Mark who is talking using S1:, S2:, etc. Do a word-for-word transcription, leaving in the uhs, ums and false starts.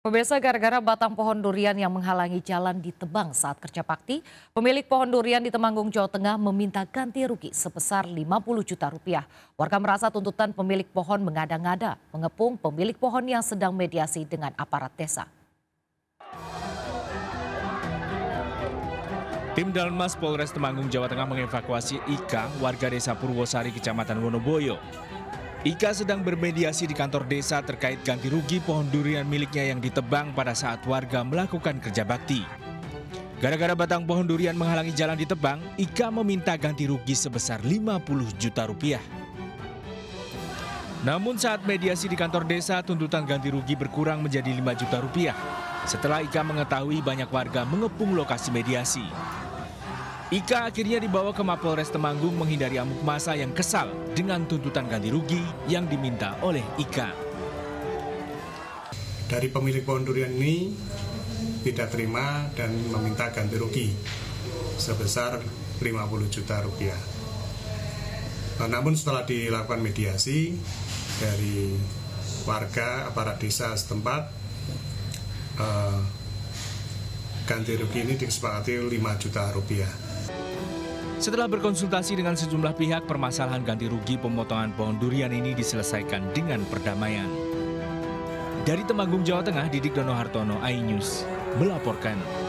S1: Pemirsa, gara-gara batang pohon durian yang menghalangi jalan ditebang saat kerja bakti, pemilik pohon durian di Temanggung, Jawa Tengah meminta ganti rugi sebesar lima puluh juta rupiah. Warga merasa tuntutan pemilik pohon mengada-ngada, mengepung pemilik pohon yang sedang mediasi dengan aparat desa.
S2: Tim Dalmas Polres Temanggung, Jawa Tengah mengevakuasi Ika, warga desa Purwosari, Kecamatan Wonoboyo. Ika sedang bermediasi di kantor desa terkait ganti rugi pohon durian miliknya yang ditebang pada saat warga melakukan kerja bakti. Gara-gara batang pohon durian menghalangi jalan ditebang, Ika meminta ganti rugi sebesar lima puluh juta rupiah. Namun saat mediasi di kantor desa, tuntutan ganti rugi berkurang menjadi lima juta rupiah. Setelah Ika mengetahui banyak warga mengepung lokasi mediasi. Ika akhirnya dibawa ke Mapolres Temanggung menghindari amuk massa yang kesal dengan tuntutan ganti rugi yang diminta oleh Ika.
S3: Dari pemilik pohon durian ini tidak terima dan meminta ganti rugi sebesar lima puluh juta rupiah. Namun setelah dilakukan mediasi dari warga aparat desa setempat, eh, ganti rugi ini disepakati lima juta rupiah.
S2: Setelah berkonsultasi dengan sejumlah pihak, permasalahan ganti rugi pemotongan pohon durian ini diselesaikan dengan perdamaian. Dari Temanggung, Jawa Tengah, Didik Dono Hartono, iNews melaporkan.